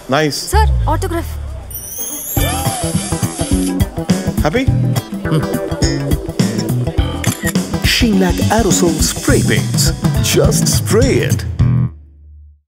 Nice. Sir, autograph. Happy? SHEENLAC Aerozol spray paints. Just spray it.